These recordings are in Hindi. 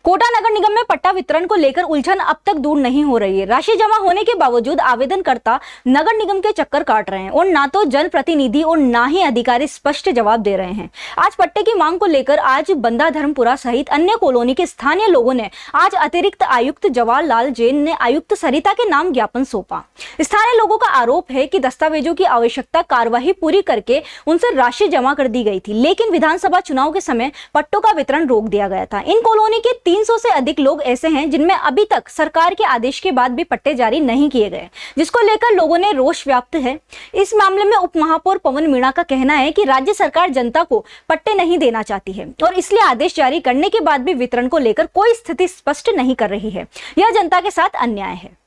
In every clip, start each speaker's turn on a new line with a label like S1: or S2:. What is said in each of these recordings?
S1: कोटा नगर निगम में पट्टा वितरण को लेकर उलझन अब तक दूर नहीं हो रही है। राशि जमा होने के बावजूद आवेदनकर्ता नगर निगम के चक्कर काट रहे हैं और ना तो जनप्रतिनिधि और ना ही अधिकारी स्पष्ट जवाब दे रहे हैं। आज पट्टे की मांग को लेकर आज बंदा धर्मपुरा सहित अन्य कॉलोनी के स्थानीय लोगों ने आज अतिरिक्त आयुक्त जवाहरलाल जैन ने आयुक्त सरिता के नाम ज्ञापन सौंपा। स्थानीय लोगों का आरोप है कि दस्तावेजों की आवश्यकता कार्यवाही पूरी करके उनसे राशि जमा कर दी गई थी, लेकिन विधानसभा चुनाव के समय पट्टों का वितरण रोक दिया गया था। इन कॉलोनी के 300 से अधिक लोग ऐसे हैं जिनमें अभी तक सरकार के आदेश के बाद भी पट्टे जारी नहीं किए गए, जिसको लेकर लोगों ने रोष व्याप्त है। इस मामले में उप महापौर पवन मीणा का कहना है कि राज्य सरकार जनता को पट्टे नहीं देना चाहती है और इसलिए आदेश जारी करने के बाद भी वितरण को लेकर कोई स्थिति स्पष्ट नहीं कर रही है। यह जनता के साथ अन्याय है।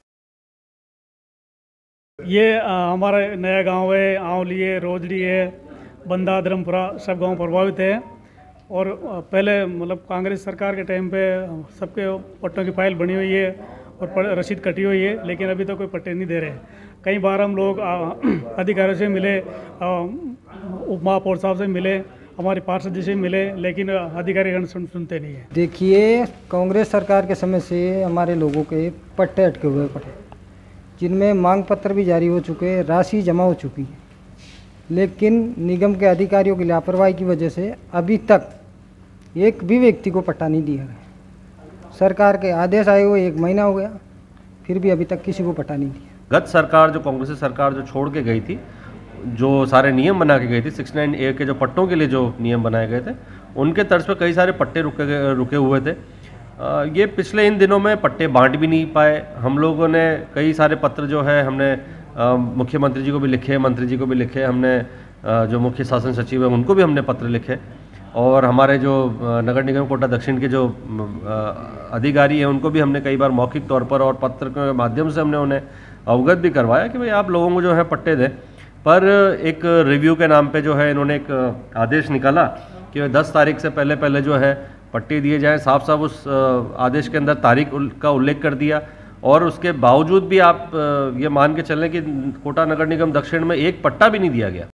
S2: ये हमारा नया गांव है, आंवली है, रोजड़ी है, बंदा धर्मपुरा सब गांव प्रभावित है। और पहले मतलब कांग्रेस सरकार के टाइम पे सबके पट्टों की फाइल बनी हुई है और रसीद कटी हुई है, लेकिन अभी तो कोई पट्टे नहीं दे रहे। कई बार हम लोग अधिकारियों से मिले, उप महापौर साहब से मिले, हमारे पार्षद जी से मिले, लेकिन अधिकारी सुनते नहीं है।
S3: देखिए, कांग्रेस सरकार के समय से हमारे लोगों के पट्टे अटके हुए पड़े, जिनमें मांग पत्र भी जारी हो चुके हैं, राशि जमा हो चुकी है, लेकिन निगम के अधिकारियों की लापरवाही की वजह से अभी तक एक भी व्यक्ति को पट्टा नहीं दिया गया। सरकार के आदेश आए हुए 1 महीना हो गया, फिर भी अभी तक किसी को पट्टा नहीं दिया।
S4: गत सरकार जो कांग्रेस सरकार जो छोड़ के गई थी, जो सारे नियम बना के गई थी, 69A के जो पट्टों के लिए जो नियम बनाए गए थे, उनके तर्ज पर कई सारे पट्टे रुके हुए थे। ये पिछले इन दिनों में पट्टे बांट भी नहीं पाए। हम लोगों ने कई सारे पत्र जो है हमने मुख्यमंत्री जी को भी लिखे, मंत्री जी को भी लिखे, हमने जो मुख्य शासन सचिव है उनको भी हमने पत्र लिखे, और हमारे जो नगर निगम कोटा दक्षिण के जो अधिकारी हैं उनको भी हमने कई बार मौखिक तौर पर और पत्र के माध्यम से हमने उन्हें अवगत भी करवाया कि भाई आप लोगों को जो है पट्टे दें। पर एक रिव्यू के नाम पे जो है इन्होंने एक आदेश निकाला कि 10 तारीख से पहले जो है पट्टे दिए जाएँ। साफ साफ उस आदेश के अंदर तारीख का उल्लेख कर दिया, और उसके बावजूद भी आप ये मान के चलें कि कोटा नगर निगम दक्षिण में एक पट्टा भी नहीं दिया गया।